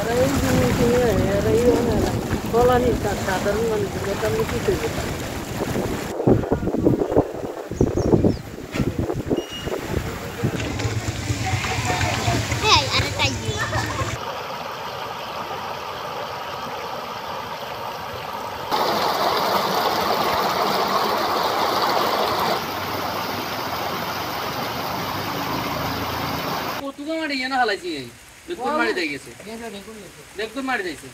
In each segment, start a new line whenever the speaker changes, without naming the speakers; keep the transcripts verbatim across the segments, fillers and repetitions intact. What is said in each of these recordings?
আর এই জিনিস নিয়ে আর এই কলানি সাধারণ মানুষের কথা আমি কি করবো?
কতগুলো মাটি এনে হালাইছি বেগুন মারি দিয়ে গেছে বেগুন মারি দিয়েছে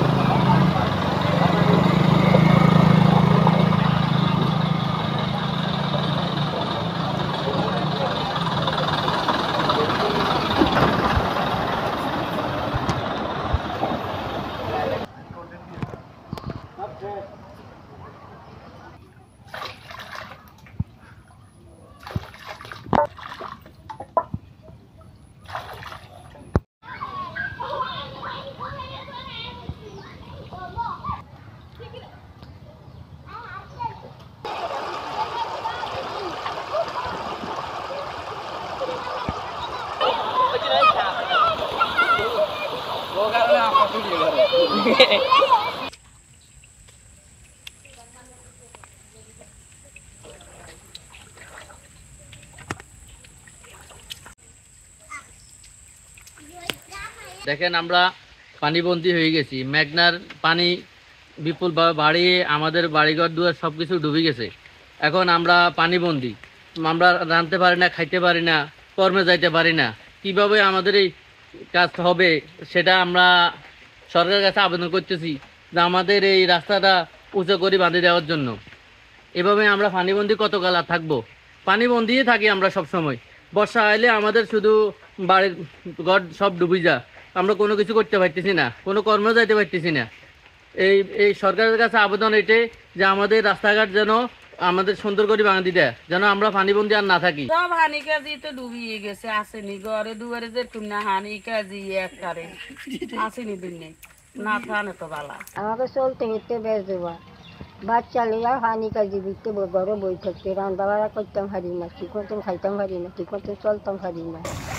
দেখেন আমরা পানিবন্দী হয়ে গেছি। মেঘনার পানি বিপুলভাবে বাড়িয়ে আমাদের বাড়িঘর দুয়ার সব কিছু ডুবে গেছে। এখন আমরা পানিবন্দী, আমরা রাঁধতে পারি না, খাইতে পারি না, কর্মে যাইতে পারি না। কিভাবে আমাদের এই কাজ হবে সেটা আমরা সরকারের কাছে আবেদন করতেছি যে আমাদের এই রাস্তাটা উঁচু করে বাঁধে দেওয়ার জন্য। এভাবে আমরা পানিবন্দী কতকাল আর থাকবো? পানিবন্দিই থাকি আমরা সব সময়। বর্ষা আইলে আমাদের শুধু বাড়ির ঘর সব ডুবে যা, আমরা কোনো কিছু করতে পারতেছি না, কোনো কর্মে যাইতে পারতেছি না। এই এই সরকারের কাছে আবেদন এটাই যে আমাদের রাস্তাঘাট যেন আমাদের সুন্দর করে বাঁধি দেয়, যেন আমরা পানিবন্দী আর না থাকি।
সব হানি কাজি তো ডুবিয়ে গেছে, আসেনি ঘরে দুয়ারে যে তুমি না হানি কাজি একটারে আসেনি দুনিয়ায় না থানে তো বালা
আমাকে চলতে হেঁটে বেশ দেওয়া বাচ্চা লিয়া হানি কাজি দিতে ঘরে বই থাকতে রান্না বাড়া করতাম হারি না, ঠিক মতন খাইতাম হারি না, ঠিক মতন চলতাম হারি না।